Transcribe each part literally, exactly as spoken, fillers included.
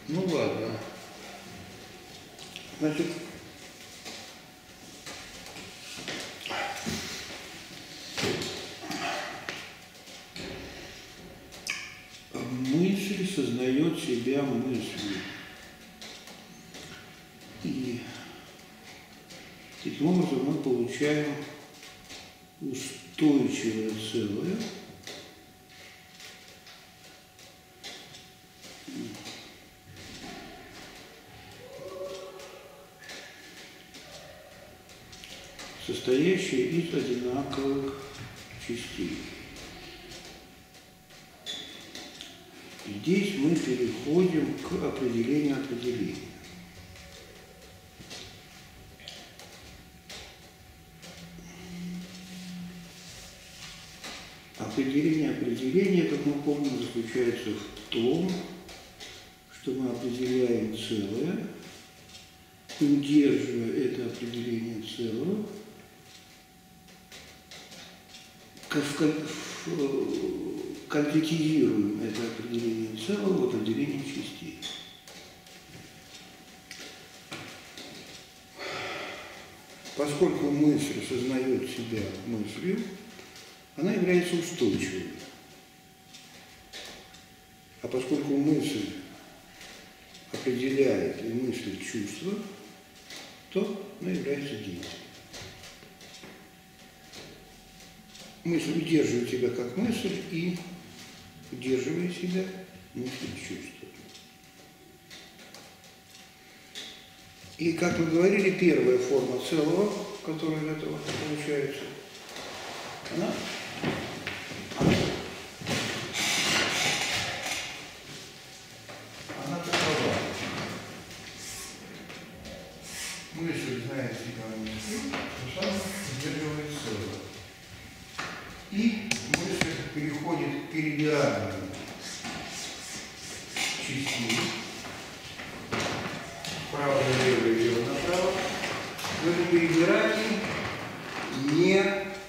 Ну ладно. Значит, мысль сознает себя мыслью. И таким образом мы получаем устойчивое целое, состоящее из одинаковых частей. Здесь мы переходим к определению определения. Определение определения, как мы помним, заключается в том, что мы определяем целое, и удерживая это определение целого, конкретизируем это определение целого в определении частей. Поскольку мысль сознает себя мыслью, она является устойчивой. А поскольку мысль определяет и мыслит чувство, то она является действием. Мысль удерживает себя как мысль и, удерживая себя, мыслит чувство. И, как мы говорили, первая форма целого, которая из этого получается, она она такова. Мысль знает себя мыслью, но сам удерживает целое. И мысль переходит к перебиранию частей, вправо налево и лево направо. В этом перебирании не,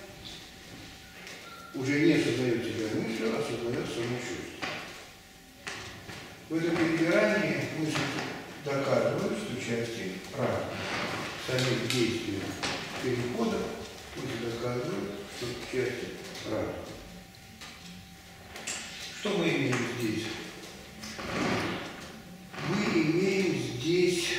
уже не создает себя мыслью, а создает само чувство. В этом перебирании мысль доказывает, что части разные. Самих действий перехода мысль доказывает, что части разные. Что мы имеем здесь? Мы имеем здесь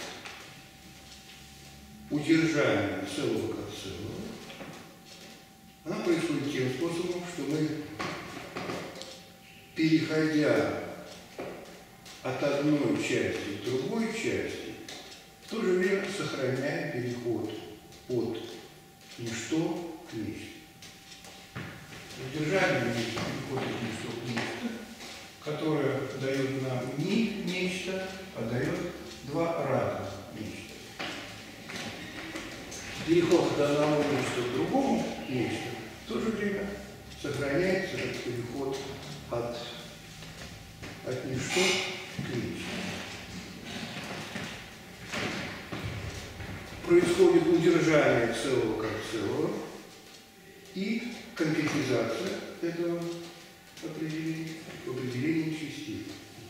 удержание целого как целого. Она происходит тем способом, что мы, переходя от одной части к другой части, в то же время сохраняем переход от ничто к нечто. Удержание есть переход от ничто к нечто, которое дает нам не нечто, а дает два разных нечто. Переход от одного нечто к другому нечто в то же время сохраняется этот переход от, от ничто к нечто. Происходит удержание целого как целого и конкретизация этого определения в определении частей.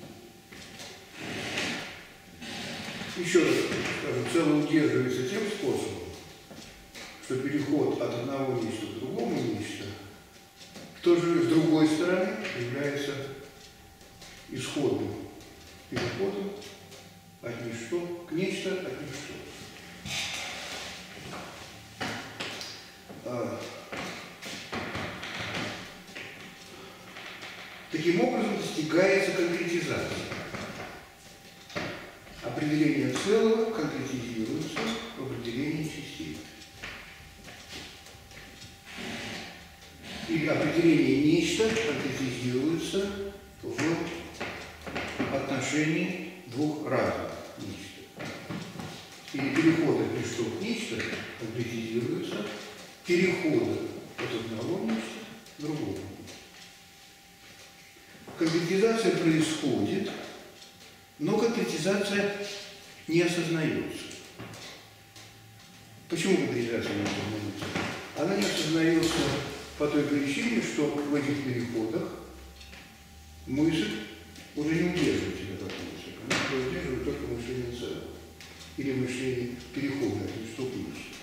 Еще раз скажу, целое удерживается тем способом, что переход от одного нечто к другому нечто, в то же с другой стороны является исходным переходом от ничто к нечто, от ничто. Таким образом достигается конкретизация. Определение целого конкретизируется в определении частей. Или определение нечто конкретизируется в отношении двух разных нечто. Или переход от ничто к нечто конкретизируется переходом от одного нечто к другому. Конкретизация происходит, но конкретизация не осознается. Почему конкретизация не осознается? Она не осознается по той причине, что в этих переходах мысль уже не удерживает себя как мысль. Оно удерживает только мышление целого. Или мышление перехода от ничто к ничто.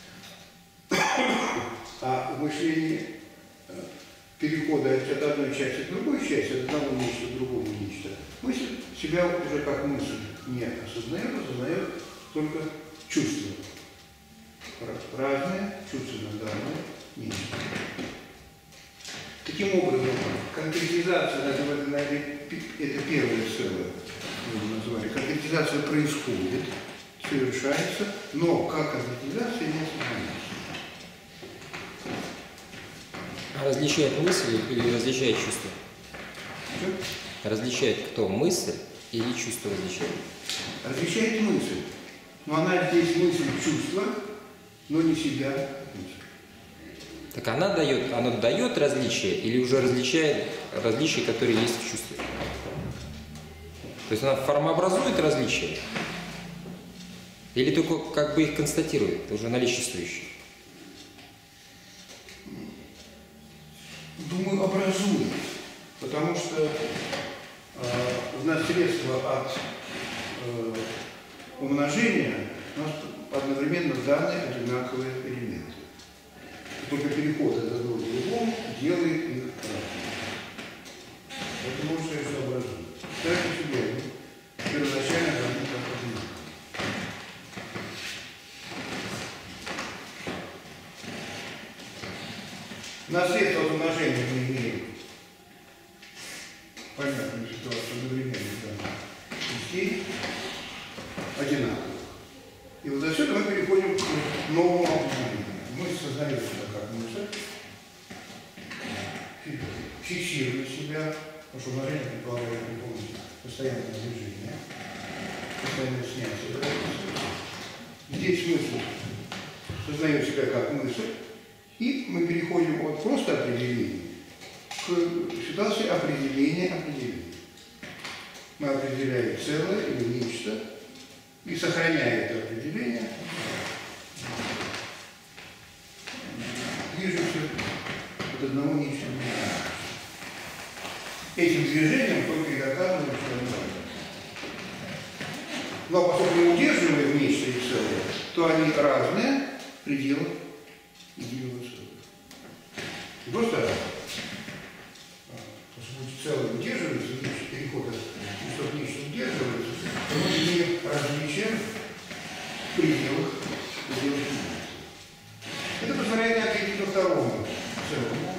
А в мышлении перехода от одной части к другой части, от одного нечто к другому нечто, мысль себя уже как мысль не осознает, осознает только чувства. Разные, чувственно данные нечто. Таким образом, конкретизация, это, это первое целое, мы назвали, конкретизация происходит, совершается, но как конкретизация не осознается. А различает мысль или различает чувство? Что? Различает кто? Мысль или чувство различает? Различает мысль. Но она здесь мысль чувства, но не себя мысль. Так она дает, она дает различия или уже различает различия, которые есть в чувстве? То есть она формообразует различия? Или только как бы их констатирует, уже наличествующие? Думаю, образует. Потому что э, у нас средства от э, умножения у нас одновременно даны одинаковые элементы. Только переход от одного к другому делает их разными. Это можно сказать, что образует. Так и себе, первоначально даны как одинаковые. На средства от умножения мы имеем понятную ситуацию одновременно данных частей одинаковых. И вот отсюда мы переходим к новому определению. Мы сознаем себя как мысль, фиксируем себя, потому что умножение предполагает, не помните, постоянное движение, постоянное снятие. Здесь мысль сознаем себя как мысль, и мы переходим от просто определения к ситуации определения определения. Мы определяем целое или нечто, и сохраняя это определение, движемся от одного нечто. Этим движением только и доказываем, что мы можем. Но поскольку мы удерживаем нечто и целое, то они разные в пределах единого целого. Не просто разные. Поскольку целое удерживается, переход от чувства к нечто удерживается, то мы имеем различия в пределах, в пределах единицы. Это позволяет ответить ко второму целому.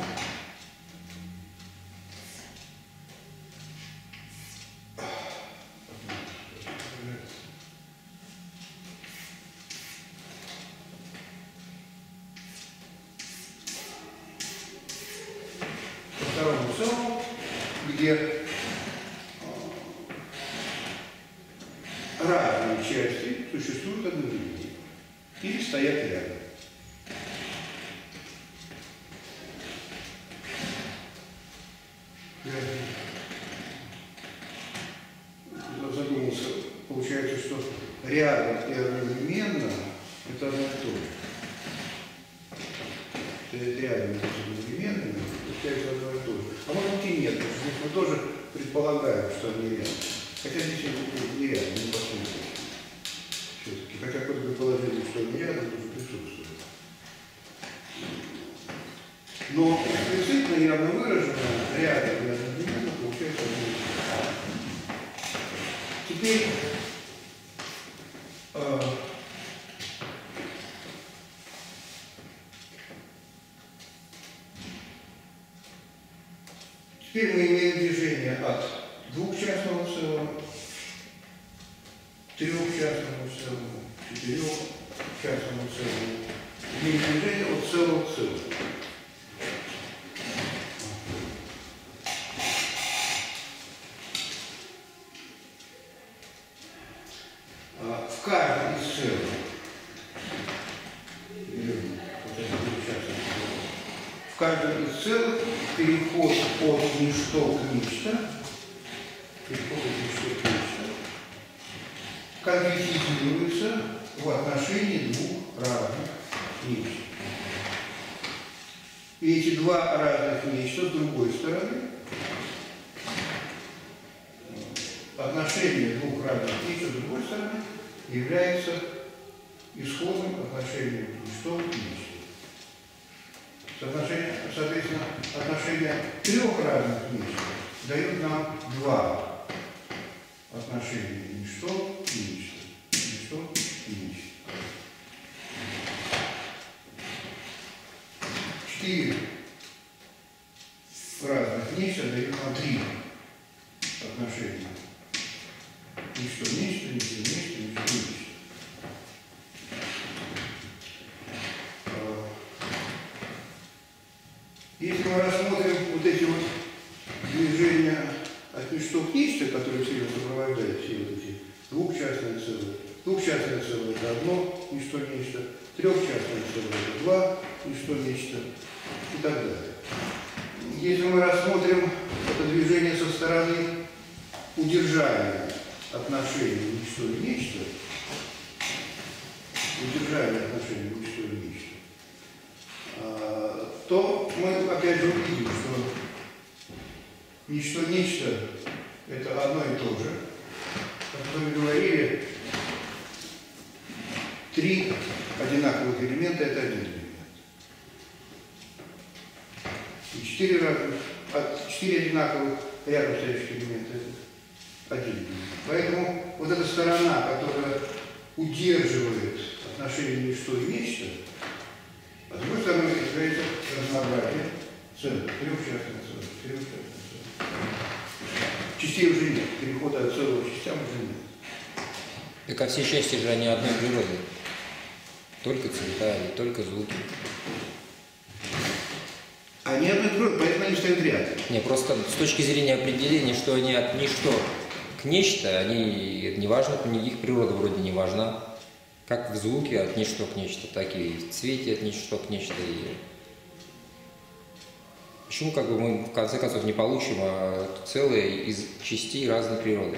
Ко второму целому, где разные части существуют одновременно или стоят рядом. Я задумался, получается, что рядом и одновременно это одно и то же. Стоять рядом и одновременно получается одно и то же. А может быть и нет, потому что здесь мы тоже предполагаем, что они рядом. Хотя здесь не рядом, не посмотрим. Все-таки, хотя какое-то предположение, что они рядом, тоже присутствует. Но эксплицитно и явно выражено рядом и одновременно получается одно и то же. Теперь э, теперь мы имеем движение от двухчастного целого, трехчастного целого, четырехчастного целого. Имеем движение от целого к целому. В каждом из целых, в каждом из целых переход от ничто к нечто, переход от ничто к нечто, конкретизируется в отношении двух разных нечто. И эти два разных нечто с другой стороны отношение двух разных ничто с другой стороны является исходным отношением ничто к ничто. Соотношение, соответственно, отношение трех разных ничто дают нам два отношения ничто и ничто. Ничто и ничто. Четыре разных нечто дают нам три отношения. Ничто, нечто, ничто, нечто, ничто, нечто. Если мы рассмотрим вот эти вот движения от ничто к нечто, которые все сопровождают все вот эти двухчастные целые. Двухчастное целое – это одно ничто, нечто. Трехчастное целое – это два ничто, нечто и так далее. Если мы рассмотрим это движение со стороны удержания отношений ничто и нечто, удержания отношений ничто и нечто, то мы опять же увидим, что ничто-нечто – это одно и то же. Как мы говорили, три одинаковых элемента – это один элемент. И четыре, разных, четыре одинаковых рядом стоящих элемента – это один элемент. Поэтому вот эта сторона, которая удерживает отношения ничто и нечто, а с другой стороны, является разнообразие целых, трехчастных целых, трехчастных целых. Частей уже нет, перехода от целого к частям уже нет. Так а все части же они одной природы. Только цвета и только звуки. Они одной природы, поэтому они стоят рядом. Не, просто с точки зрения определения, что они от ничто к нечто, они не важно, их природа вроде не важна. Как в звуке от ничто к нечто, так и в цвете от ничто к нечто. И почему как бы мы в конце концов не получим а целое из частей разной природы?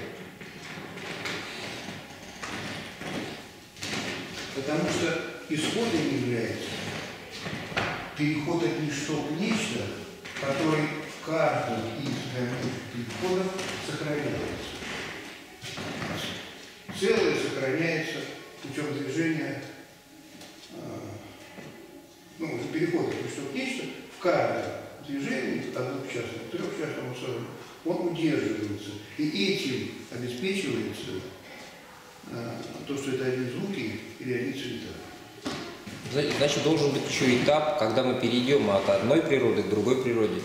Потому что исходом является переход от ничто к нечто, который в каждом из дальнейших переходов сохраняется. Целое сохраняется путем движения, ну, переход от ничто к нечто, в каждом движении, от двухчастного к трехчастному целому, он удерживается. И этим обеспечивается то, что это одни звуки или одни цвета. Значит, должен быть еще этап, когда мы перейдем от одной природы к другой природе.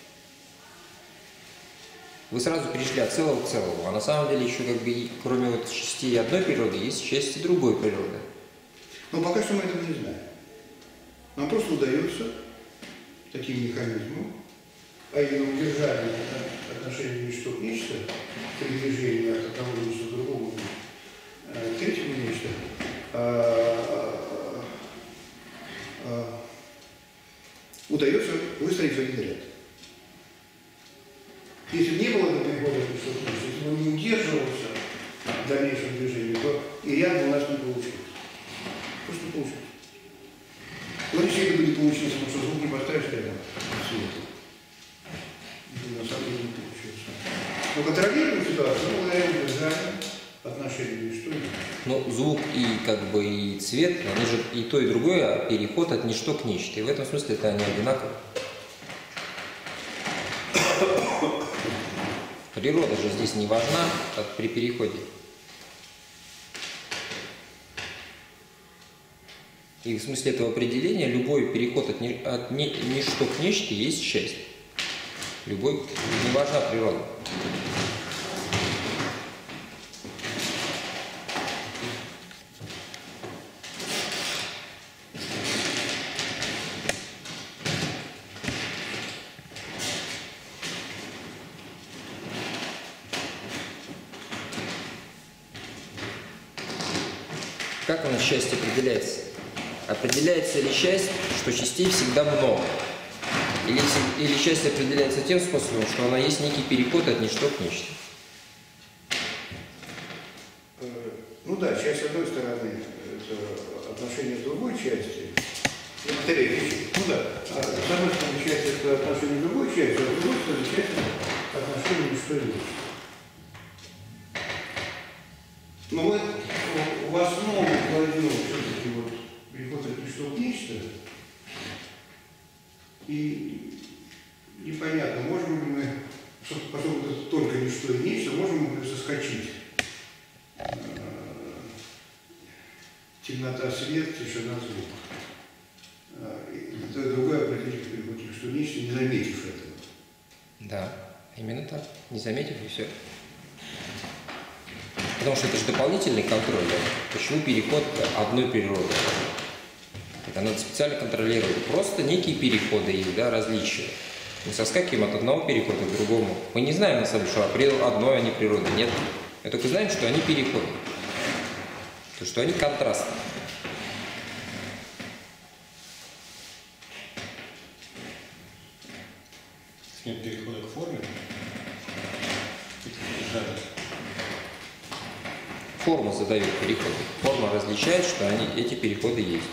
Вы сразу перешли от целого к целому, а на самом деле еще как бы кроме вот частей одной природы есть части другой природы. Но пока что мы этого не знаем. Нам просто удается таким механизмом, а именно удержание отношения ничто к нечто, при движении от одного нечто к другому, к третьему нечто, а, а, а, удается выстроить в один ряд. Если не было бы перехода от ничто к нечто, если бы не удерживался в дальнейшем движении, то и ряд бы у нас не получился. Просто не получилось. Но решение бы не получилось, потому что звук не поставишь рядом с светом. На самом деле не получилось. Но контролируем ситуацию, мы благодаря удержанию отношений ничто и ничто. Но звук и как бы и цвет, они же и то, и другое переход от ничто к нечто. И в этом смысле это они одинаковы. Природа же здесь не важна при переходе. И в смысле этого определения любой переход от, ни, от ни, ничто к нечто есть счастье. Любой, не важна природа. Как у нас счастье определяется? Определяется ли счастье, что частей всегда много? Или, или счастье определяется тем способом, что она есть некий переход от ничто к нечто? Ну да, часть с одной стороны это отношение другой части. Ну, ну да, а с одной стороны часть это отношение другой части, а с другой стороны часть это отношение ничто и нечто. Но мы в основу кладем все-таки вот переход от ничто к нечто. И непонятно, можем ли мы, поскольку это только ничто и нечто, можем мы соскочить. Темнота, свет, тишина, звук. И то и другое определить переход от ничто к нечто, не заметив этого. Да, именно так. Не заметив, и все. Потому что это же дополнительный контроль. Да? Почему переход одной природы? Это надо специально контролировать. Просто некие переходы есть, да, различия. Мы соскакиваем от одного перехода к другому. Мы не знаем, на самом деле, что одной они природы. Нет. Мы только знаем, что они переходы. То, что они контрастны. Нет перехода к форме. Форма задает переходы. Форма различает, что они, эти переходы есть.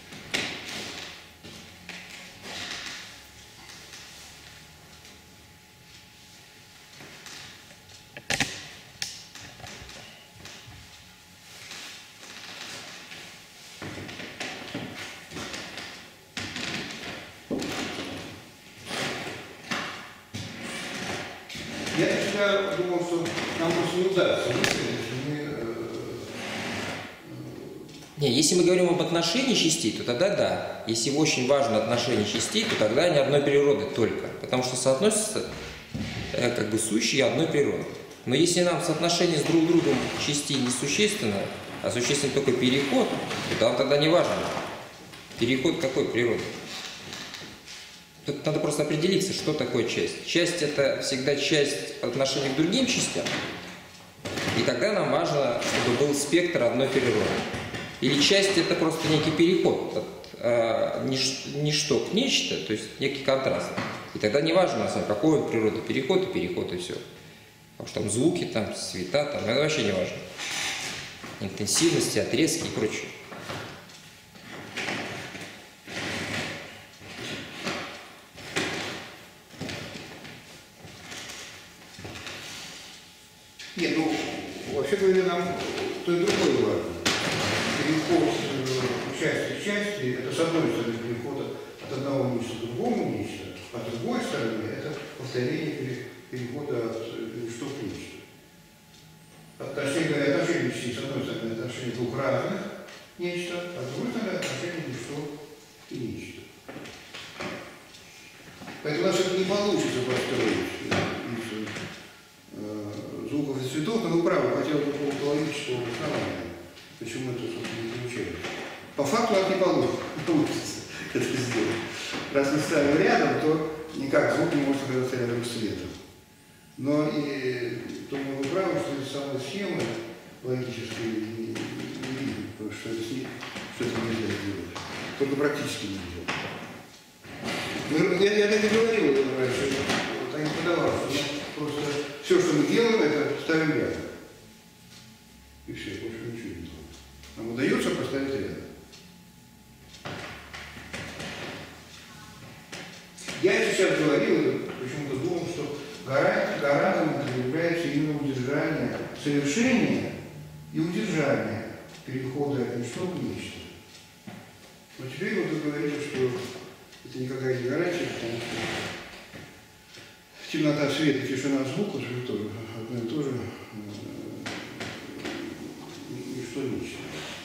Я всегда думал, что нам просто не удастся выстроить, если мы... Не, если мы говорим об отношении частей, то тогда да. Если очень важно отношение частей, то тогда они одной природы только. Потому что соотносятся э, как бы сущие одной природы. Но если нам соотношение с друг другом частей не существенно, а существенно только переход, то там тогда не важно. Переход какой природы? Тут надо просто определиться, что такое часть. Часть – это всегда часть по отношению к другим частям. И тогда нам важно, чтобы был спектр одной природы. Или часть – это просто некий переход от э, нич, ничто к нечто, то есть некий контраст. И тогда не важно, на самом деле, какой он природы, переход и переход, и все. Потому что там звуки, там цвета, там, это вообще не важно. Интенсивности, отрезки и прочее. Нет, ну, вообще говоря, нам то и другое важно. Переход э, части к части, это с одной стороны переход от одного нечто к другому нечто, а с другой стороны это повторение перехода от ничто к нечто. Точнее говоря, отношение частей, с одной стороны, отношение двух разных нечто, а с другой стороны, отношение ничто и нечто. Поэтому у нас это не получится построить из э, звуков и цветов, но вы правы, хотел бы какого-то логического основания. Почему это, собственно, не получается? По факту у нас не получится это сделать. Раз мы ставим рядом, то никак звук не может оказаться рядом с светом. Но и то мы правы, что из самой схемы логической не, не, не видим, потому что это, что это нельзя сделать. Только практически нельзя. Я, я так и говорил раньше, вот они подавали, что мы просто все, что мы делаем, это ставим рядом. И все, больше ничего не делаем. Нам удается поставить рядом. Я сейчас говорил, почему-то думал, что гарантом является именно удержание, совершение и удержание перехода от ничто к нечто. Но теперь вот вы говорите, что это никакая не гарантия, потому что темнота света, тишина звука, это тоже одно и то же, ничто нечто.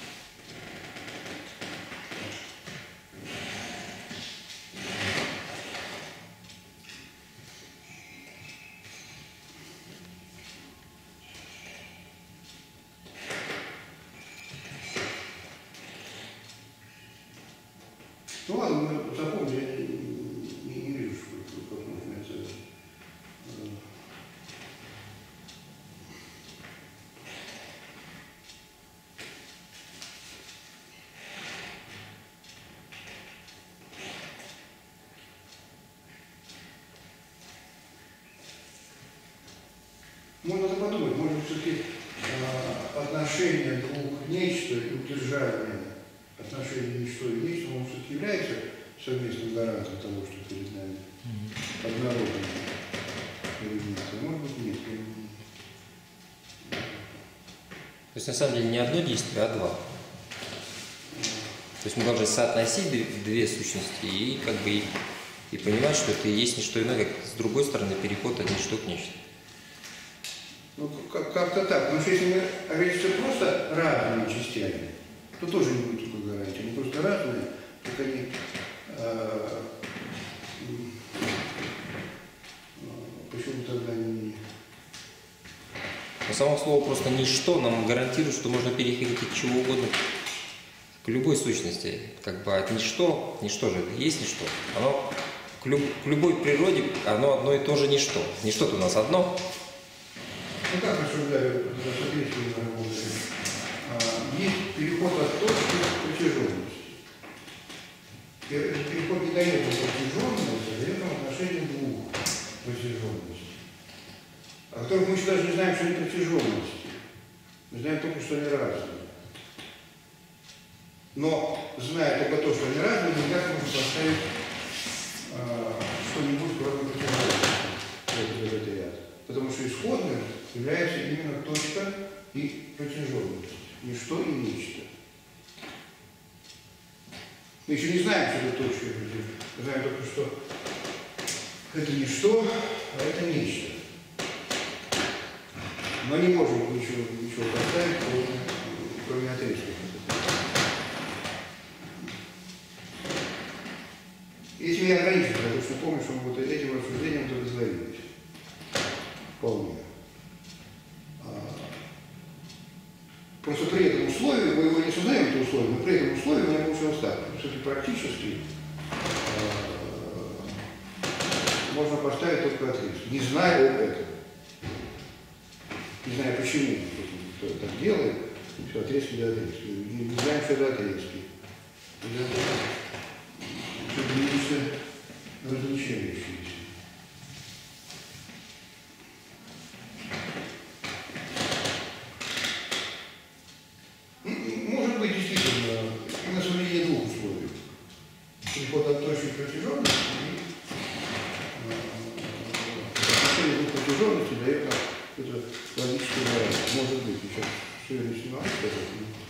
Ну ладно, мы запомним, я не, не, не вижу, что как можно это. Можно подумать, может быть, все-таки э, отношение двух нечто и удержание отношения ничто и нечто, он все-таки является совместным гарантом того, что перед нами однородно или нет. А может быть, нет. То есть на самом деле не одно действие, а два. То есть мы должны соотносить две, две сущности и как бы и, и понимать, что это и есть не что иное, как с другой стороны переход от ничто к нечто. Ну, как- как-то так. Потому что если мы ограничимся просто разными частями, то тоже не будет такой гарантии. Они просто разные, так они э, м, э, почему тогда не... Но само слово просто ничто нам гарантирует, что можно переходить от чего угодно к любой сущности. Как бы от ничто, ничто же это есть ничто. Оно к, люб, к любой природе, оно одно и то же ничто. Ничто-то у нас одно. Ну как рассуждаю, соответственно, работает. Есть переход от точки к протяженности. И этот переход не дает нам протяженности, а дает нам отношение двух протяженностей, о которых мы еще даже не знаем, что они протяженности. Мы знаем только, что они разные. Но, зная только то, что они разные, никак можно поставить э, что-нибудь, кроме протяженности в этот ряд. Потому что исходным является именно точка и протяженность. Ничто и нечто. Мы еще не знаем, что это точка и протяженность. Мы знаем только, что это ничто, а это нечто. Но не можем ничего, ничего поставить, кроме, кроме отрезков. Если я ограничен, я точно помню, что мы вот этим рассуждением удовлетворились. Вполне. Просто при этом условии, мы его не создаем, это условие, но при этом условии мы получилось так. Все-таки практически можно поставить только отрезки, не зная об этом. Не знаю почему кто так делает, все, отрезки до отрезки. Не, не знаем, что это отрезки. Это нечто различающееся. Может быть, действительно, на соблюдение двух условий. Переход от точки к протяженности и отношение двух протяженностей дает нам это логическое выражение. Может быть, сейчас все я не снимаю, сказать.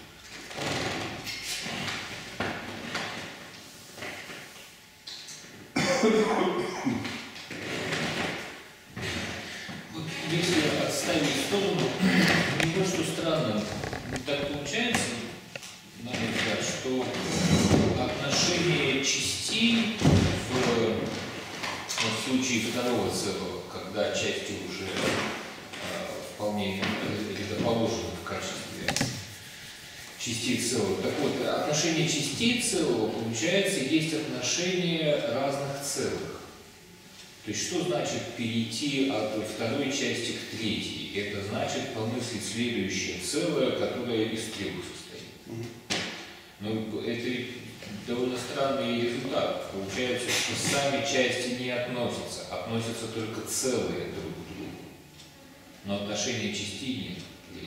Вот если отставить в сторону, мне вот что странно, так получается, на мой взгляд, что отношение частей в, в случае второго целого, когда части уже э, вполне предположены в качестве частей целого. Так вот, отношение частей целого, получается, есть отношение разных целых. То есть, что значит перейти от второй части к третьей? Это значит помыслить следующее целое, которое из трех состоит. Но это довольно странный результат. Получается, что сами части не относятся, относятся только целые друг к другу. Но отношения частей нет.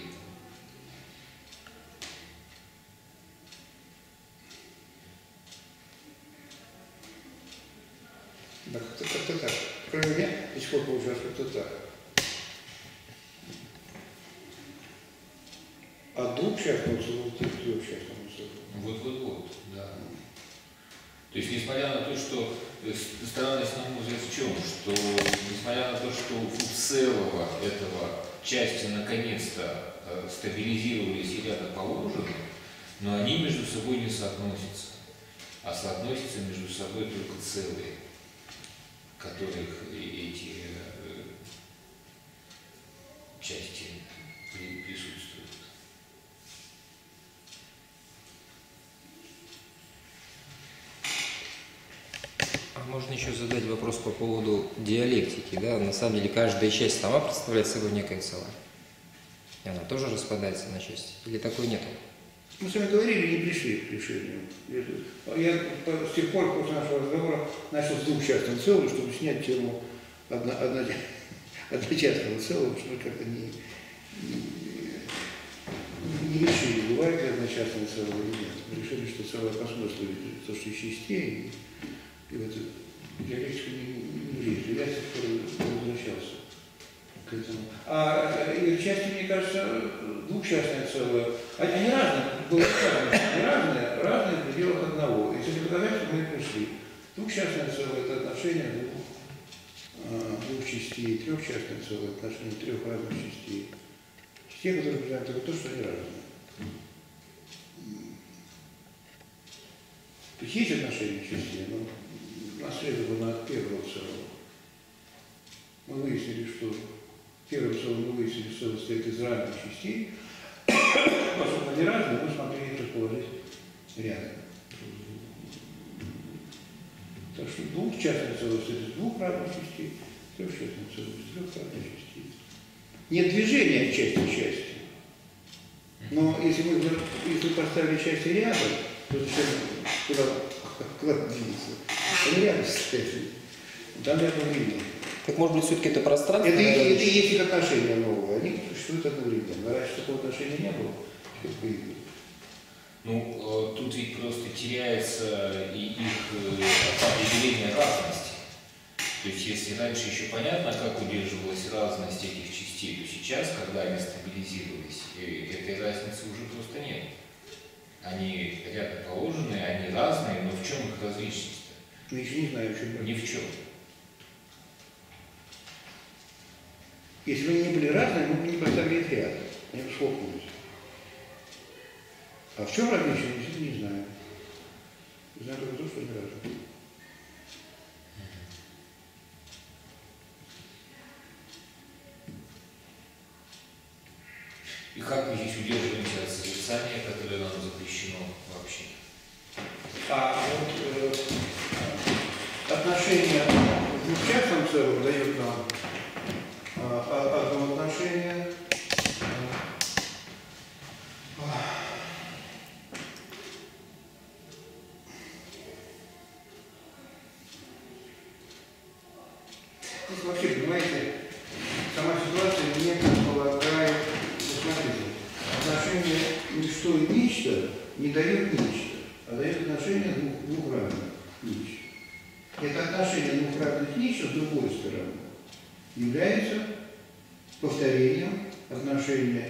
Да, как-то, как-то так. Кроме меня, до сих пор получалось как-то так. А двухчастного целого к трехчастному целому. Вот-вот-вот, да. То есть, несмотря на то, что странность, на мой взгляд, в чем? Что, несмотря на то, что у целого этого части наконец-то стабилизировались и рядом положены, но они между собой не соотносятся, а соотносятся между собой только целые, в которых эти э, части при, присутствуют. А можно еще задать вопрос по поводу диалектики, да? На самом деле каждая часть сама представляет собой некое целое. И она тоже распадается на части. Или такой нету? Мы с вами говорили, не пришли к решению. Я с тех пор, после нашего разговора, начал с двухчастного целого, чтобы снять тему одно, одно, одночастного целого, что мы как-то не, не, не решили, бывает ли одночастное целое или нет. Мы решили, что целое по смыслу то, что из частей, и, и в эту диалектику не, не влезли. Я с тех пор возвращался к этому. А и части, мне кажется, двухчастное целое. Они, они разные, было сказано, они разные, разные в пределах одного. И с этим доказательством мы и пришли. Двухчастное целое – это отношение двух, а, двух частей, трехчастное целое – отношение трех разных частей. Частей, которые представляют только то, что они разные. То есть есть отношения частей, но наследовано от первого целого. Мы выяснили, что первым целым мы выяснили, что состоит из разных частей. Поскольку они разные, мы смогли их расположить рядом. Так что двухчастное целое состоит из двух разных частей, трехчастное целое из трех разных частей. Нет движения от части к части. Но если мы если поставили части рядом, то зачем куда куда двигаться? Они рядом стоят. Там рядом видно. Так может быть все-таки это пространство? Это, это, это и есть их отношения новые, они существуют одновременно. Раньше такого отношения не было, теперь появилось. Ну, э, тут ведь просто теряется и их э, определение разности. То есть, если раньше еще понятно, как удерживалась разность этих частей, то сейчас, когда они стабилизировались, э, этой разницы уже просто нет. Они рядом положены, они разные, но в чем их различность-то? Мы еще не знаем, в чем. Ни в чем. Если бы они не были разные, мы бы не поставили их рядом, они бы схлопнулись. А в чем различие, мы действительно не знаем. Мы знаем только то, что они разные. И как мы здесь удерживаемся от созерцания, которое нам запрещено вообще? А вот э, отношение в двухчастном целом дает нам а, одно отношение. Здесь вообще, понимаете, сама ситуация не предполагает, посмотрите, отношение ничто и нечто не дает нечто, а дает отношение двух, двух равных нечто. Это отношение двух равных нечто, с другой стороны, является повторением отношения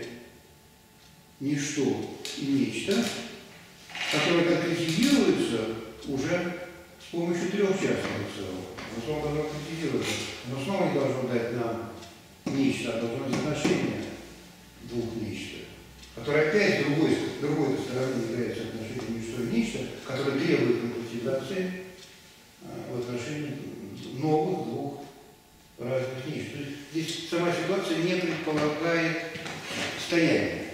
ничто и нечто, которое конкретизируется уже с помощью трехчастного целого. Но снова должно конкретизироваться. Но снова не должно дать нам нечто, а должно быть отношение двух нечто, которое опять с другой, с другой стороны является отношением ничто и нечто, которое требует конкретизации в отношении новых двух разных нечто. То есть здесь сама ситуация не предполагает стояние.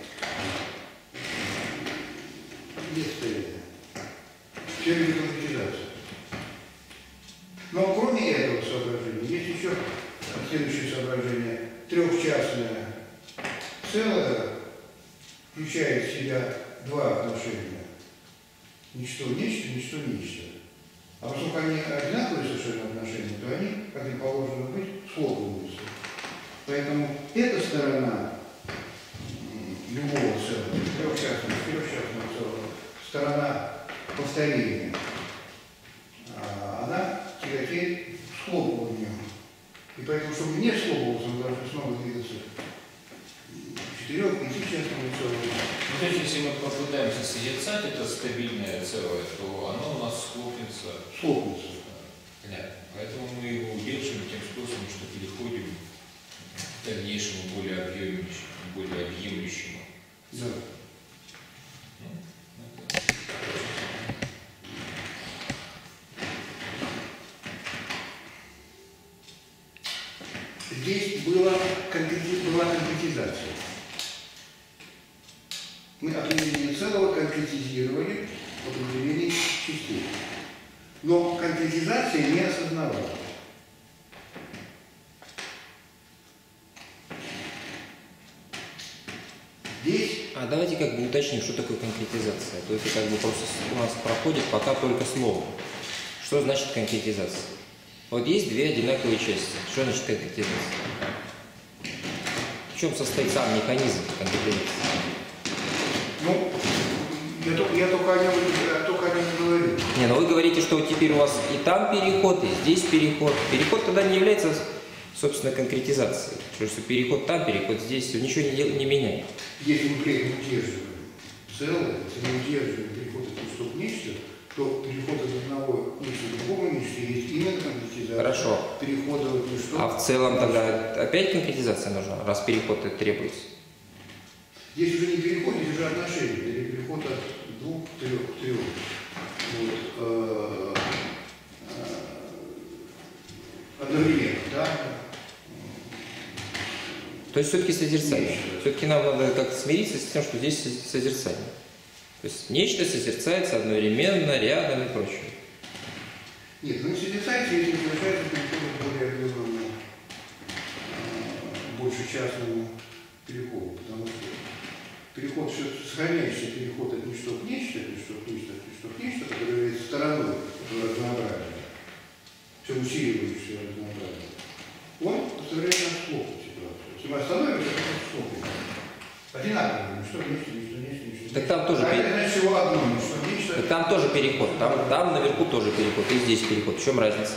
Нет стояния. Все любит конкретизацию. Но кроме этого соображения, есть еще следующее соображение. Трехчастное целое включает в себя два отношения. Ничто, нечто, ничто, нечто. А поскольку они одинаковые совершенно отношения, то они, как и положено быть, схлопываются. Поэтому эта сторона любого целого, трехчастного, четырехчастного целого, сторона повторения, она тяготеет к схлопыванию. И поэтому, чтобы не схлопывался, мы должны снова двигаться четырех, пятичастному целому. Ну, то есть, если мы попытаемся созерцать это стабильное целое, то оно у нас схлопнется. Схлопнется. Понятно. Поэтому мы его удерживаем тем способом, что переходим к дальнейшему, более объемлющему. Более объемлющему. Да. Здесь была, была конкретизация. Мы определение целого конкретизировали в определении частей. Но конкретизация не осознавалась. Здесь... А давайте как бы уточним, что такое конкретизация. То есть это как бы просто у нас проходит пока только слово. Что значит конкретизация? Вот есть две одинаковые части. Что значит конкретизация? В чем состоит сам механизм конкретизации? Ну, я только, я только о нем, я только о нем говорю. Не, но вы говорите, что вот теперь у вас и там переход, и здесь переход. Переход тогда не является, собственно, конкретизацией. Потому что переход там, переход здесь, ничего не, не меняет. если мы при этом удерживаем целое, если мы удерживаем переход от ничто к нечто, то переход от одного нечто к другому нечто есть именно конкретизация. Хорошо. Перехода от ничто. А в целом тогда опять конкретизация нужна, раз переход это требуется? Здесь уже не переход, здесь уже отношения, или переход от двух к трех. К трех. Вот, э, э, одновременно, да? То есть все-таки созерцание. Все-таки нам надо как-то смириться с тем, что здесь созерцание. То есть нечто созерцается одновременно, рядом и прочее. Нет, ну созерцается, если совершается переход к более объемному, больше частному переходу, потому что переход, сохраняющийся переход от ничто к нечто, от ничто к нечто, от ничто к нечто, который является стороной этого разнообразия, все усиливающее разнообразие, он поставляет нас в плохую ситуацию. Если мы остановимся, то это смотрим. Одинаково, ничто к нечто, ничто к нечто, ничто к нечто. Так там тоже, а пере... это значит всего одно, ничто к нечто. так там тоже переход. Там, там наверху тоже переход, и здесь переход. В чем разница?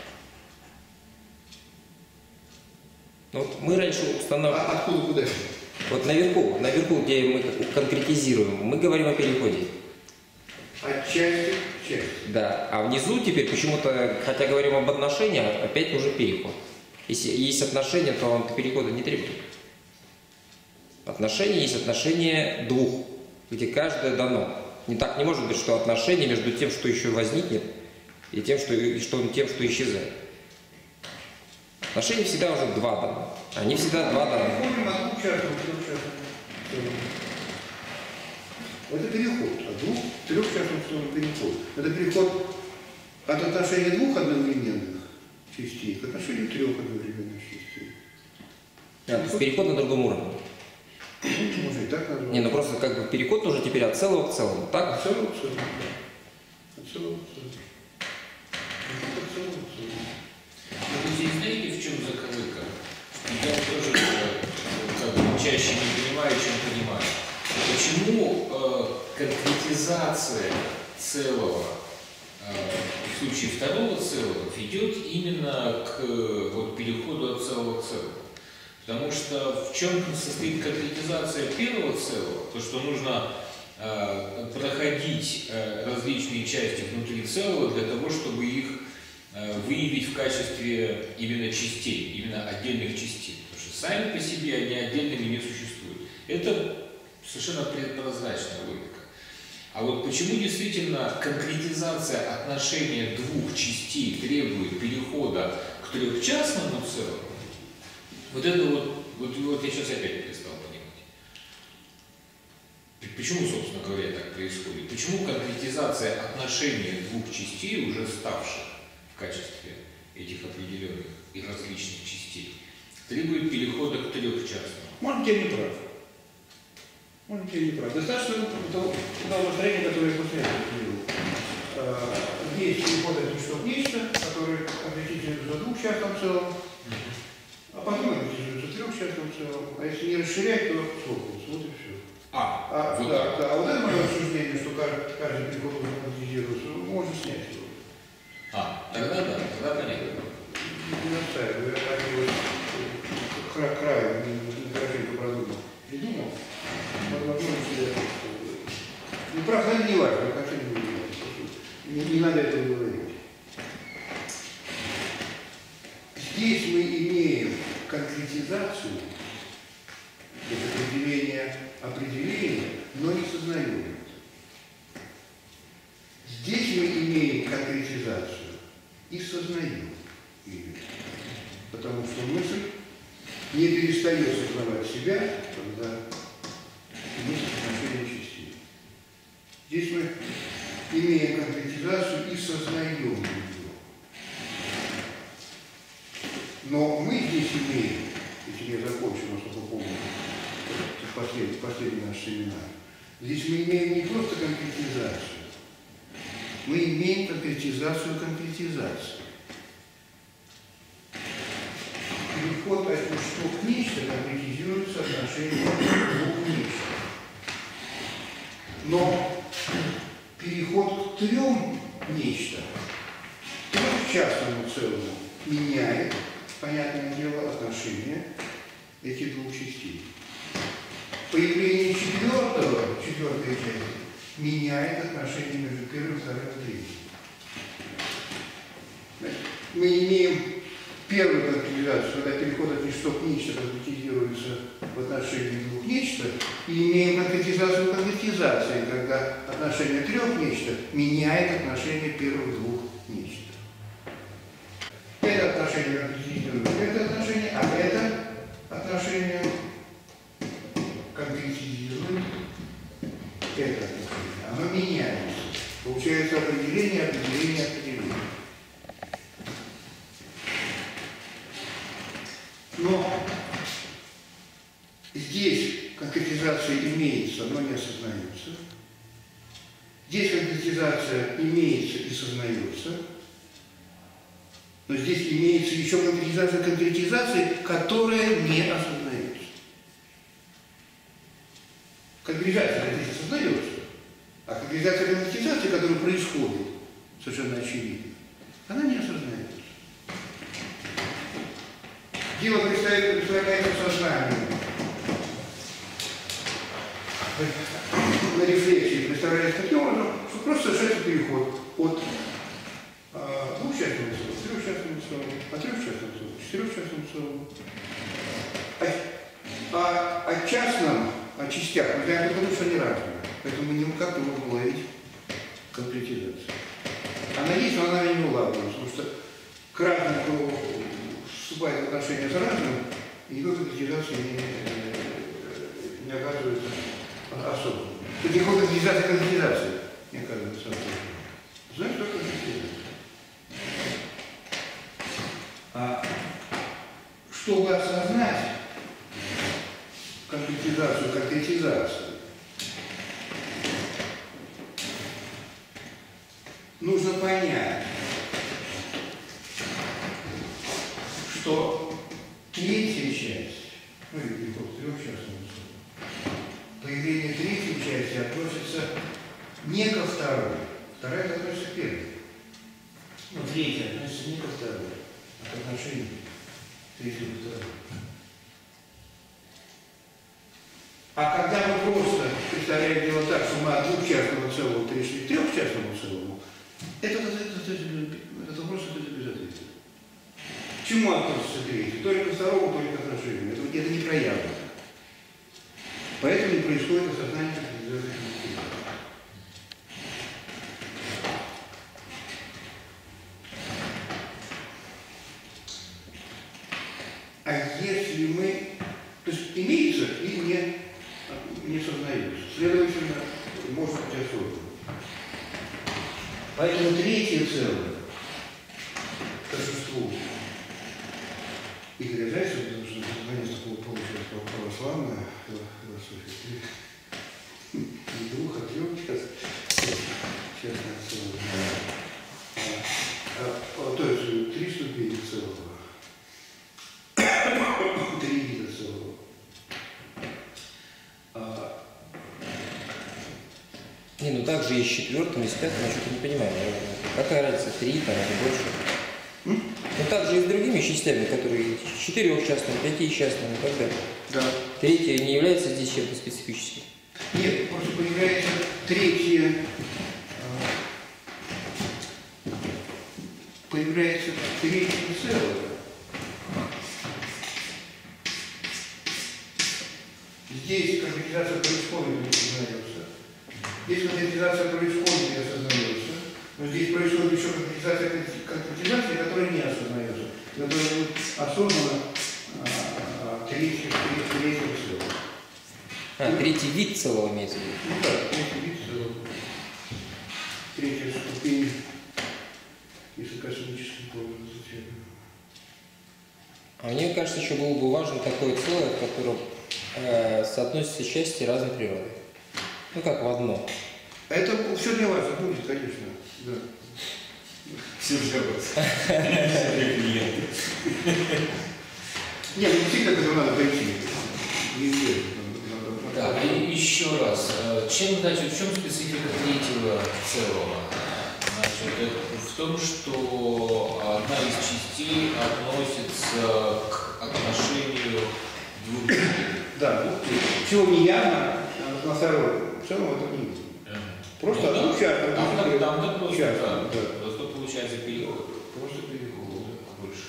Ну, вот мы раньше устанавливали... А откуда куда? Вот наверху, наверху, где мы конкретизируем, мы говорим о переходе. От части к части. Да. А внизу теперь почему-то, хотя говорим об отношениях, опять уже переход. Если есть отношения, то он перехода не требует. Отношения есть отношения двух, где каждое дано. Не так не может быть, что отношения между тем, что еще возникнет, и тем, что, и что, тем, что исчезает. Отношения всегда уже два дано. Они всегда два дано. Переходим от двух частных к трех частным. Это переход. От двух к трех частным сторону переход. Это переход от отношения двух одновременных частей к отношению трех одновременных частей. Да, то есть переход на другом уровне. Можно и так назвать. Не, ну просто как бы переход уже теперь от целого к целому, так? От целого к целому, да. От целого к целому. От целого к целому. Вы здесь знаете, в чем заковыка? Я тоже э, как бы, чаще не понимаю, чем понимаю. Почему э, конкретизация целого, э, в случае второго целого, ведет именно к э, вот, переходу от целого к целому? Потому что в чем состоит конкретизация первого целого? То, что нужно э, проходить э, различные части внутри целого для того, чтобы их э, выявить в качестве именно частей, именно отдельных частей. Потому что сами по себе они отдельными не существуют. Это совершенно прозрачная логика. А вот почему действительно конкретизация отношения двух частей требует перехода к трехчастному целому? Вот это вот, вот, вот я сейчас опять перестал понимать. Почему, собственно говоря, так происходит? Почему конкретизация отношений двух частей, уже ставших в качестве этих определенных и различных частей, требует перехода к трехчастному? Может, я не прав. Может, я не прав. Достаточно того, того настроения, которое я после этого привел. Есть переход от ничто к нечто, который конкретизируется в двухчастном целом. А потом это в трехчастном целом. А если не расширять, то схлопнется. Вот и все. А, А, вот да, так. да, а вот это мое рассуждение, что каждый, каждый переход должен конкретизироваться, можно снять его. А, тогда да, тогда понятно. Не настаиваю, я так вот кра краю, не хорошенько продумал. Придумал, возможно, себя ну, правда, это не важно, как не, не надо этого говорить. Здесь мы имеем конкретизацию, это определение определения, но не сознаем это. Здесь мы имеем конкретизацию и сознаем ее, потому что мысль не перестает сознавать себя, когда мысль отношения частей. Здесь мы имеем конкретизацию и сознаем ее. Но мы здесь имеем, если я закончу, насколько помню, последний, последний наш семинар, здесь мы имеем не просто конкретизацию, мы имеем конкретизацию конкретизации. Переход от ничто к нечто конкретизируется отношением двух нечто. Но переход к трем нечто, к трехчастному целому, меняет, понятное дело, отношения этих двух частей. появление четвертого, четвертой части, меняет отношения между первым, вторым и третьим. Мы имеем первую конкретизацию, когда переход от ничто к нечто конкретизируется в отношении двух нечто, и имеем конкретизацию конкретизации, когда отношение трех нечто меняет отношение первых двух нечто. Это отношение конкретизирует это отношение, а это отношение конкретизирует это отношение. Оно меняется. Получается определение, определение, определение. Но здесь конкретизация имеется, но не осознается. Здесь конкретизация имеется и сознается. Но здесь имеется еще конкретизация конкретизации, которая не осознается. Конкретизация здесь осознается, а конкретизация конкретизации, которая происходит, совершенно очевидно, она не осознается. Дело представляется сознанию. На рефлексии представляется таким образом, что просто совершается переход от а, двухчастного целого к трехчастному целому, от трехчастному целому к четырехчастному целому. А, а о частном, о частях мы знаем потому, что они разные. Поэтому мы никак не можем уловить конкретизацию. Она есть, но она не улавливается, потому что к разному вступает в отношения с разным, и никакой конкретизации не, не оказывается особо. Тут никакой конкретизации конкретизации не оказывается особо. Знаешь, что конкретизация? А чтобы осознать конкретизацию конкретизации, нужно понять, что третья часть, ну или переход к трехчастному целому, появление третьей части относится не ко второй. Вторая относится к первой. Но третья относится не ко второй, а к отношению третьего и второго. А когда мы просто представляем дело так, что мы от двухчастного целого перешли к трехчастному целому, это, это, это, это, это просто безответственно. К чему относится третий? Только к второму, только к отношению. Это, это не проявлено. Поэтому не происходит осознание конкретизации. А если мы... То есть имеется и не, не сознается. Следовательно, может быть особенно. Поэтому третье целое торжествует. И горячайся, потому что сознание такого получается православная философия. Не двух, а трех сейчас. Честно, целое. А, а, то есть три ступени целого. Три вида целого. А, Не, ну так же и с четвертым, и с пятым, я что-то не понимаю. Какая разница, три там или больше? М? Ну так же и с другими частями, которые четырехчастными, пятичастными и так далее. да. Третье не является здесь чем-то специфическим. Нет, просто появляется третье, а, появляется третье целое. Здесь конкретизация происходит и осознается. Здесь конкретизация происходит и осознается. Но здесь происходит еще конкретизация конкретизации, которая не осознается. Которая будет осознана а, третьим целым. А, третий вид целого имеется в виду. Ну да, третий вид целого. Третья ступень языкосмической пользования. А мне кажется, еще было бы важно такое целое, в котором э, соотносятся части разной природы. Ну как в одно. Это все для вас будет, конечно. Да. Все жалуются. Все клиенты. Нет, не всегда к этому надо прийти. Неизбежно. Так, и еще раз. э, Чем, значит, в чем специфика третьего целого? Значит, это в том, что одна из частей относится к отношению двух людей. Да, вот. чего не явно, а на второй, в целом это не видно. Просто Ну, от участка. Там, там, там просто, Участок, да, да. просто получается переход. Просто переход, да. Больше.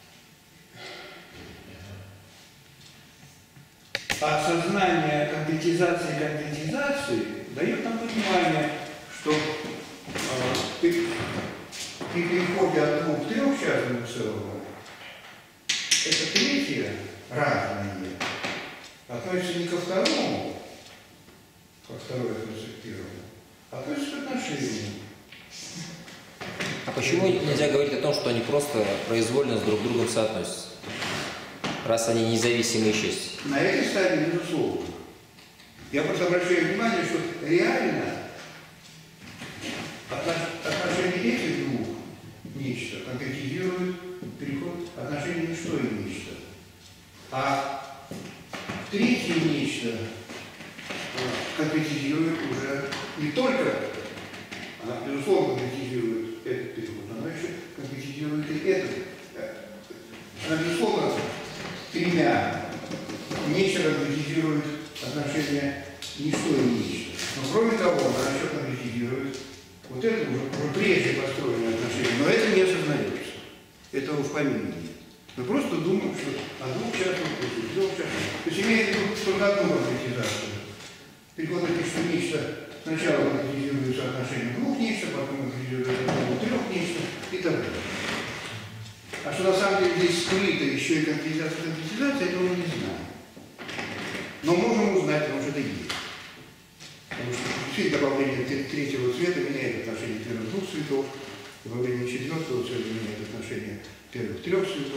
Осознание конкретизации и конкретизации дает нам понимание, что э, при, при переходе от двух к трех частным целому это третье разное относится не ко второму, как второе относится к первому, а относится к отношению. А почему нельзя говорить о том, что они просто произвольно с друг другом соотносятся? Раз они независимые части. На этой стадии, безусловно. Я просто обращаю внимание, что реально отношения этих двух нечто конкретизирует переход отношений ничто и нечто. А третье нечто конкретизирует уже не только, она безусловно конкретизирует этот переход, но она еще конкретизирует и этот. Она безусловно тремя нечто конкретизирует отношения ничто и нечто. Но кроме того, она еще конкретизирует вот это уже, уже прежде построенные отношения. Но это не осознается. Этого в помине нет. Мы просто думаем, что о двух частных путях, трех частных. То есть имеется в виду только одну конкретизацию. Переход на что нечто сначала конкретизируется отношения двух нечто, потом конкретизируется отношения трех нечто и так далее. А что на самом деле здесь скрыто еще и конкретизация конкретизация, этого мы не знаем. Но можем узнать, потому что это есть. Потому что действительно добавление третьего цвета меняет отношение первых двух цветов, добавление четвертого цвета меняет отношение первых трех цветов.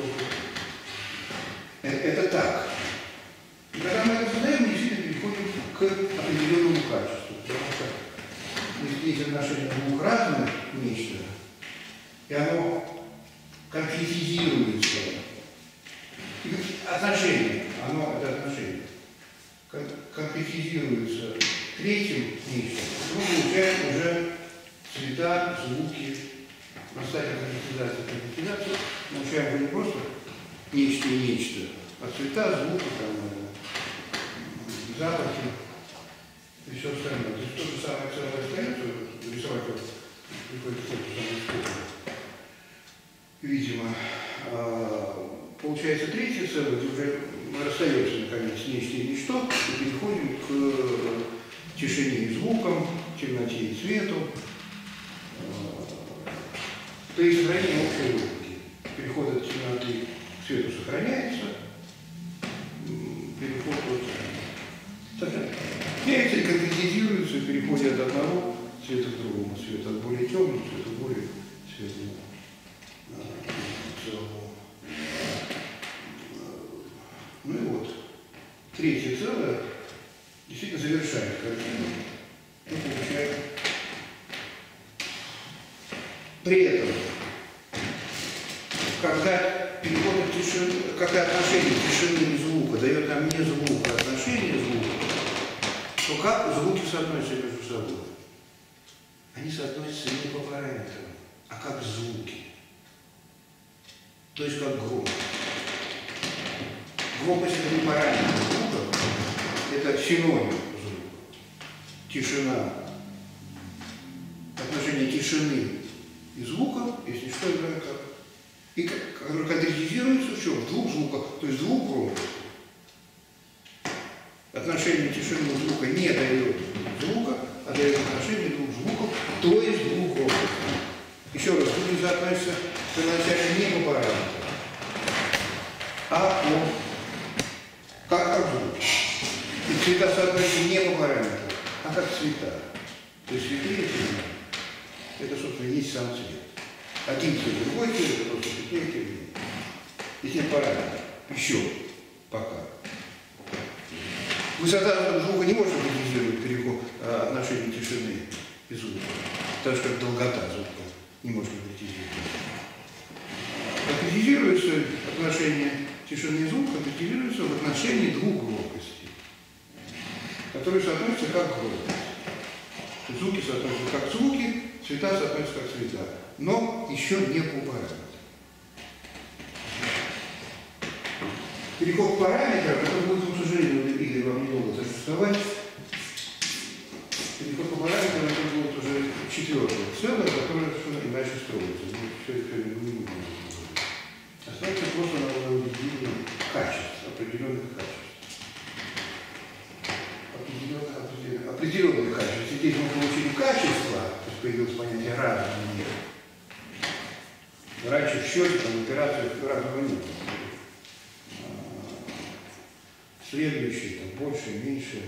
Это так. И когда мы это знаем, мы действительно переходим к определенному качеству. Потому что если есть отношение двух разных нечто, и оно конкретизируется, отношение, оно это отношение, конкретизируется третьим нечто, мы получаем уже цвета, звуки, на стадии конкретизации, конкретизации мы получаем уже не просто нечто и нечто, а цвета, звуки, там, запахи и все остальное. То есть то же самое целое остается, рисовать приходится то же самое способ. Видимо, получается третье целое, где уже мы расстаемся наконец с нечто и ничто и переходим к тишине и звукам, темноте и свету, при сохранении общей логики. Переход от темноты к свету сохраняется, переход от... меняется и конкретизируется в переходе от одного цвета к другому цвету, от более темного цвета к более светлому. Ну и вот, третье целое действительно завершает картину. Мы получаем. При этом, когда переход от тишины, когда отношение тишины и звука дает нам не звук, а отношение звука, то как звуки соотносятся между собой? Они соотносятся не по параметрам, а как звуки. То есть как громкость. Громкость – это не параметр звука, это синоним звука. Тишина. Отношение тишины и звука, если что, это как. И который конкретизируется в чем? В двух звуках, то есть двух громкостей. Отношение тишины и звука не дает звука, а дает отношение двух звуков, то есть двух громкостей. Еще раз, звуки соотносятся первоначально не по параметрам, а по как, как звуки. И цвета соотносятся не по параметрам, а как цвета. То есть светлее цвета. Это, собственно, есть сам цвет. Один цвет, другой цвет, это просто светлее, темнее. Здесь нет параметров. Еще пока. Высота звука не может конкретизировать переход отношения тишины и звука, так же как долгота звука не может конкретизировать. Конкретизируется отношение тишины и звука, конкретизируется в отношении двух громкостей, которые соотносятся как громкость. Звуки соотносятся как звуки, цвета соотносятся как цвета, но еще не по параметрам. переход к параметрам, это будет, к сожалению, Игорь вам недолго торжествовать. Переход по параметрам, это будет уже четвертое целое, которое совершенно иначе строится. Все это не будет. Остается просто на уведение качеств, определенных качеств. Определенных, определенных, определенных качеств. Здесь мы получили качество, то есть появилось понятие разного мира. Раньше в счете, там, операциях разного нет. Следующие, там, больше, меньше.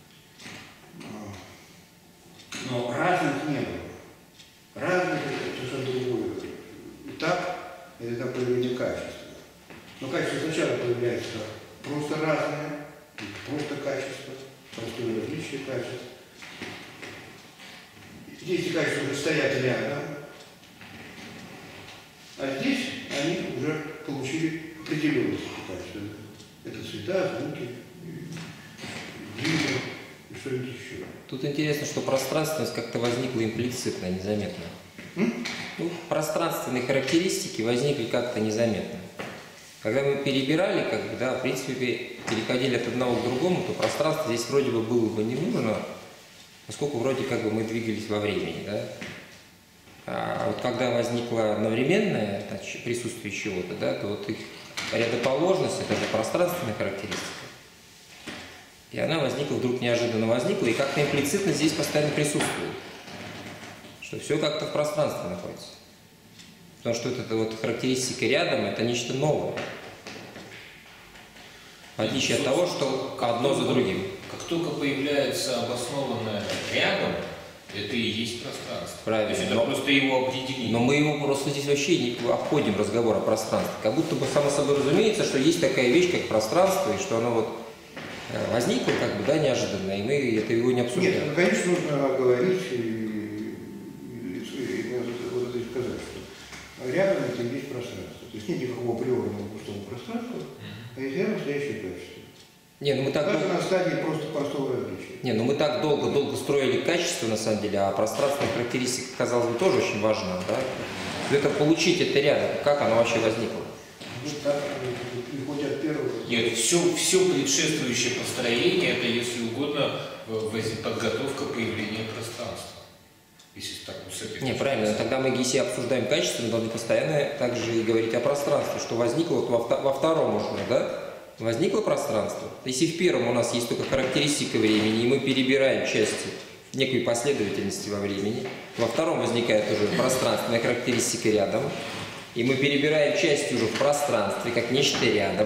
Но разных не было. Разных это совершенно другое. Этап – это этап появления качества. Но качество сначала появляется просто разное, просто качество, простое различие качеств. Здесь эти качества уже стоят рядом, а здесь они уже получили определенность качества. Это цвета, звуки, длины и что-нибудь еще. Тут интересно, что пространственность как-то возникла имплицитно, незаметно. М? Ну, пространственные характеристики возникли как-то незаметно. Когда мы перебирали, как бы, да, в принципе, переходили от одного к другому, то пространство здесь вроде бы было бы не нужно, поскольку вроде как бы мы двигались во времени, да. А вот когда возникло одновременное значит, присутствие чего-то, да, то вот их рядоположность, это же пространственная характеристика. И она возникла, вдруг неожиданно возникла, и как-то имплицитно здесь постоянно присутствует. Что все как-то в пространстве находится. Потому что вот эта вот характеристика рядом, это нечто новое. В отличие от того, что одно за другим. Как только появляется обоснованное рядом, это и есть пространство. Правильно. То есть это но, просто его определение. но мы его просто здесь вообще не обходим разговор о пространстве. Как будто бы само собой разумеется, что есть такая вещь, как пространство, и что оно вот возникло как бы, да, неожиданно, и мы это его не обсуждаем. Нет, ну, конечно, нужно говорить и, и, и, и вот это сказать, что рядом это и есть пространство. То есть нет никакого априорного пустого пространства, а есть рядом настоящее качество. Не, ну мы так Даже долго... на стадии просто простого различия. Не, ну мы так долго-долго строили качество, на самом деле, а пространственная характеристика, казалось бы, тоже очень важна, да? Это получить это рядом, как оно вообще возникло? Ну, так, приходят от первого. Нет, все, все предшествующее построение, это, если угодно, подготовка появления пространства. Если так, вот с этих Не, правильно, тогда мы, если обсуждаем качество, мы должны постоянно также и говорить о пространстве, что возникло вот во, во втором уже, да? Возникло пространство. Если в первом у нас есть только характеристика времени, и мы перебираем части в некой последовательности во времени, во втором возникает уже пространственная характеристика рядом, и мы перебираем части уже в пространстве, как нечто рядом.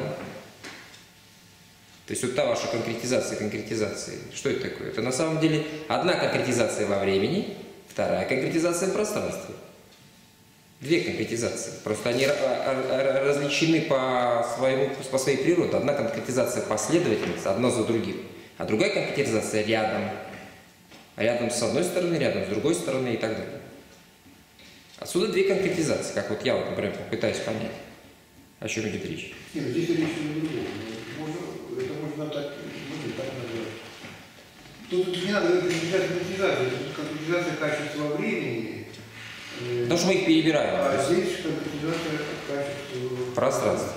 То есть вот та ваша конкретизация конкретизации. Что это такое? Это на самом деле одна конкретизация во времени, вторая конкретизация в пространстве. Две конкретизации. Просто они различены по, своему, по своей природе. Одна конкретизация последовательности, одно за другим. А другая конкретизация рядом. Рядом с одной стороны, рядом с другой стороны и так далее. Отсюда две конкретизации, как вот я, вот, например, пытаюсь понять, о чем идет речь. Нет, здесь речь не другого. Можно, это можно так, можно так назвать. Тут не надо конкретизация, тут конкретизация качества времени. Потому что мы их перебираем. А здесь конкретизация качества пространства.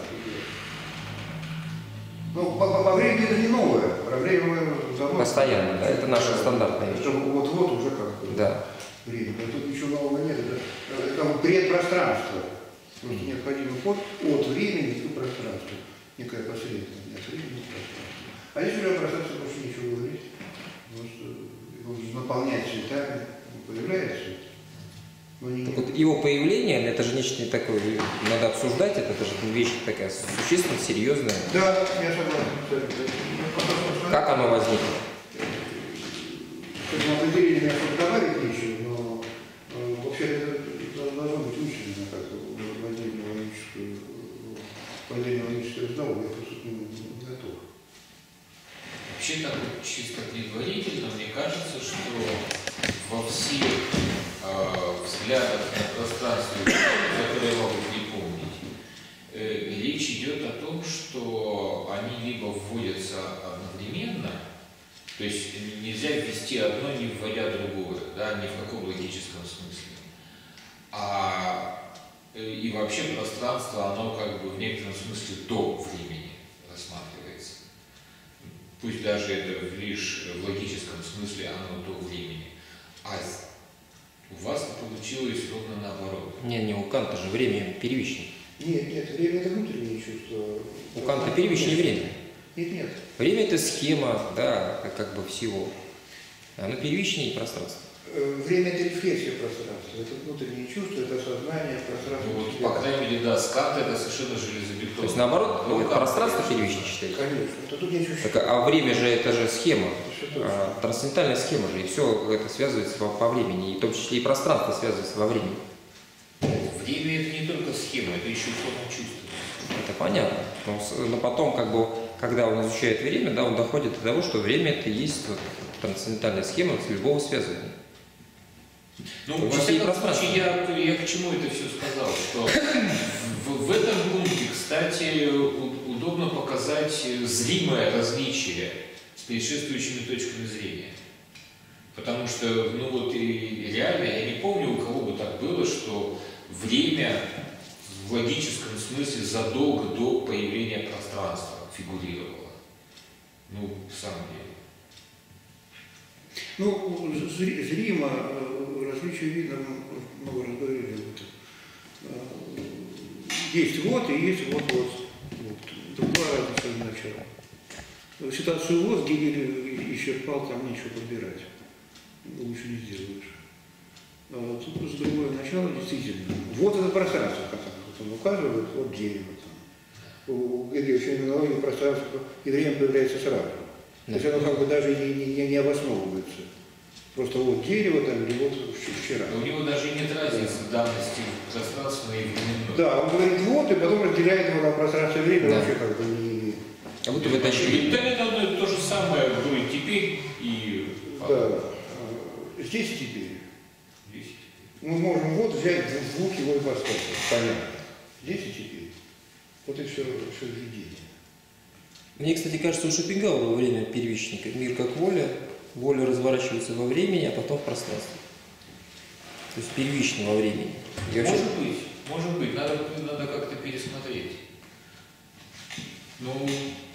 Ну, по, по, по времени это не новое. Про время мы заводим. Постоянно, да, это наша стандартная вещь. Это вот-вот уже как бы да. время. Но тут ничего нового нет. Это, это предпространство. Просто необходимый ход от времени к пространству. Некая последовательность от времени к пространству. А здесь уже пространство больше ничего говорить. Потому что его нужно наполнять цветами. Он появляется. Так вот его появление, это же нечто не такое, надо обсуждать это, это же вещь такая существенно серьезная. Да, я согласен. Как оно возникло? На определение не особо добавить нечего, но э, вообще это должно быть учтено, как владение логическую, владение логической основы, я просто не готов. Вообще так вот чисто предварительно, мне кажется, что во всех э, взглядах на пространство, которые я могу припомнить, э, речь идет о том, что они либо вводятся одновременно, то есть нельзя ввести одно, не вводя другое, да, ни в каком логическом смысле. А, и вообще пространство, оно как бы в некотором смысле до времени пусть даже это лишь в логическом смысле оно до времени. А у вас получилось ровно наоборот. Не, не, у Канта же время первичное. Нет, нет, время это внутреннее чувство. У Канта первичное время. Нет, нет. Время это схема, да, как бы всего. Оно первичнее пространство. Э, Время это рефлексия пространства. Это внутреннее чувство, это осознание пространства. Ну, вот, по крайней мере, да, с карты это совершенно железобетонно. То есть наоборот, Ну, это как? пространство первичное считаете? Конечно. Это тут ничего. Так, а время же это же схема, Всё точно. а, трансцендентальная схема же, и все это связывается по, по времени, и в том числе и пространство связывается во времени. Время это не только схема, это еще и форма чувства. Это понятно. Но, с- но потом, как бы, когда он изучает время, да, он доходит до того, что время это и есть вот, трансцендентальная схема с любого связывания. Ну, В во том числе и всяком пространство. случае, я, я к чему это все сказал, что в, в этом пункте, кстати, у- удобно показать зримое различие с предшествующими точками зрения. Потому что, ну вот и реально, я не помню, у кого бы так было, что время в логическом смысле задолго до появления пространства фигурировало. Ну, в самом деле. Ну, зри- зримо, э, различие видно, мы много раз говорили об этом. Э, Есть вот и есть вот-вот. Вот. Это два разных начала. Ситуацию вот Гегель исчерпал, там нечего подбирать. Лучше не сделаешь. А тут просто другое начало, действительно. Вот это пространство, как он указывает, вот дерево там. У Гегеля феноменологии пространство и время появляется сразу. То есть оно как бы даже не, не, не обосновывается. Просто вот дерево там или вот вчера. У него даже нет разницы в данности пространственной и временной. Да, он говорит вот, и потом разделяет его на пространство и время, Да. вообще как бы не... Как будто бы это Ведь очевидно. это одно и то же самое будет теперь и Да. А, Здесь и теперь. Здесь. Мы можем вот взять в звук его и поставить. Понятно. Здесь и теперь. Вот и все, все введение. Мне, кстати, кажется, у Шопенгауэра время первичное. Мир как воля, воля разворачивается во времени, а потом в пространстве. То есть первично во времени. И вообще- Может быть, может быть, надо, надо как-то пересмотреть. Ну,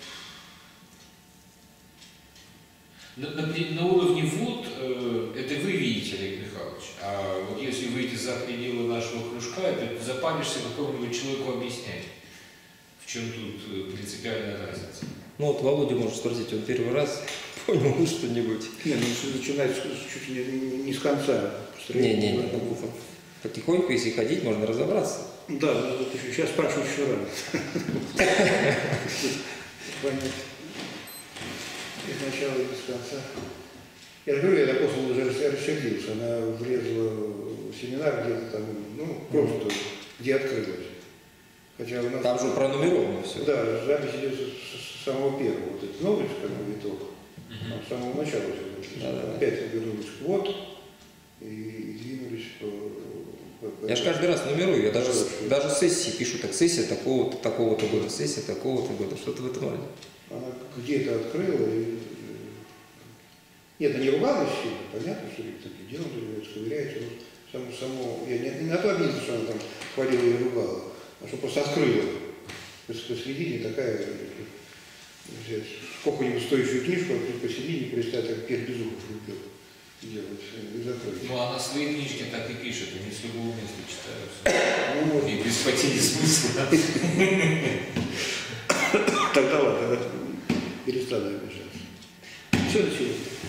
на, на, на уровне вот, э, это вы видите, Олег Михайлович, а вот если выйти за пределы нашего кружка, это запалишься какому-нибудь человеку объяснять, в чем тут э, принципиальная разница. Ну вот Володя может спросить, он первый раз понял что-нибудь. Не, ну если начинать с- с- чуть ли не, не с конца. Не-не-не, ну, потихоньку, если ходить, можно разобраться. Да, ну, вот еще- сейчас спрашивать еще рано. Понять. И сначала, и без конца. Я же говорю, я после уже рас- рассердился. Она влезла в семинар где-то там, ну, просто, где открылась. Хотя у нас... Там же пронумеровано все. Да, запись идет с, с самого первого. Вот это новость, как бы, итог. Там с самого начала все. Да-да-да. Опять вернулись к вот и, и двинулись по... по- по- Я же каждый раз нумерую, я даже, Хорошо. даже сессии пишу, так сессия такого-то, такого-то года, сессия такого-то года, что-то в этом роде. Она где-то открыла и... э, Нет, она не ругалась сильно, понятно, что такие делают, ковыряется. Само, само, я не, не на то обидно, что она там хвалила и ругала, а что просто открыла. То есть посередине такая, э, взять сколько-нибудь стоящую книжку, а тут посередине перестать как Петр Безухов любил делать э, и закрыть. Ну, а на свои книжки так и пишет, они с любого места читаются. Ну, может, И без потери смысла. тогда ладно, перестану обижаться. Все, до сегодня.